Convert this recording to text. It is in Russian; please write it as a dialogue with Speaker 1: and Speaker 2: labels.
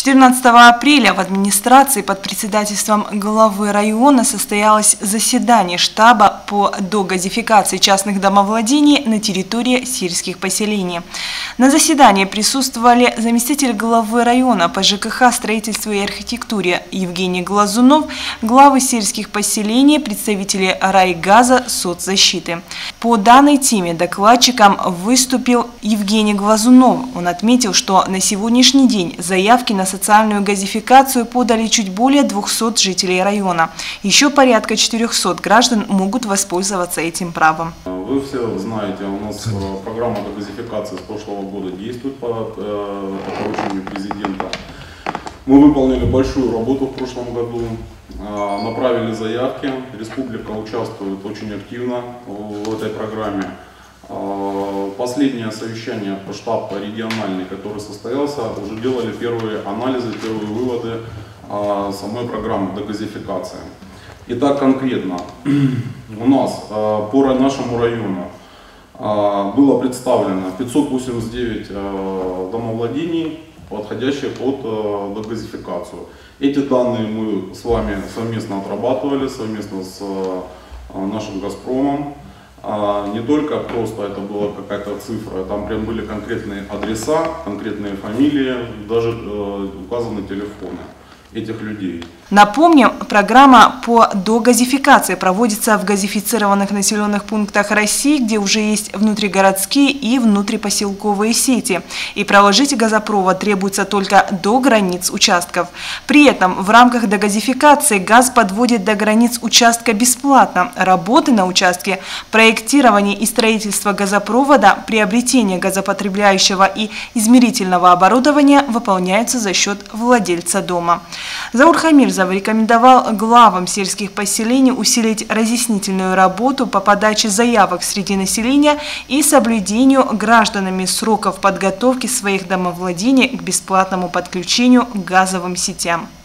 Speaker 1: 14 апреля в администрации под председательством главы района состоялось заседание штаба по догазификации частных домовладений на территории сельских поселений. На заседании присутствовали заместитель главы района по ЖКХ, строительству и архитектуре Евгений Глазунов, главы сельских поселений, представители райгаза, соцзащиты. По данной теме докладчиком выступил Евгений Глазунов. Он отметил, что на сегодняшний день заявки на социальную газификацию подали чуть более 200 жителей района. Еще порядка 400 граждан могут воспользоваться этим правом.
Speaker 2: Вы все знаете, у нас программа газификации с прошлого года действует по поручению президента. Мы выполнили большую работу в прошлом году, направили заявки, республика участвует очень активно в этой программе. Последнее совещание по штабу региональный, который состоялся, уже делали первые анализы, первые выводы самой программы догазификации. Итак, конкретно у нас по нашему району было представлено 589 домовладений, подходящих под догазификацию. Эти данные мы с вами совместно отрабатывали, совместно с нашим «Газпромом». Не только просто это была какая-то цифра, там прям были конкретные адреса, конкретные фамилии, даже указаны телефоны этих людей.
Speaker 1: Напомним, программа по догазификации проводится в газифицированных населенных пунктах России, где уже есть внутригородские и внутрипоселковые сети. И проложить газопровод требуется только до границ участков. При этом в рамках догазификации газ подводит до границ участка бесплатно. Работы на участке, проектирование и строительство газопровода, приобретение газопотребляющего и измерительного оборудования выполняются за счет владельца дома. Заур Хамирзов рекомендовал главам сельских поселений усилить разъяснительную работу по подаче заявок среди населения и соблюдению гражданами сроков подготовки своих домовладений к бесплатному подключению к газовым сетям.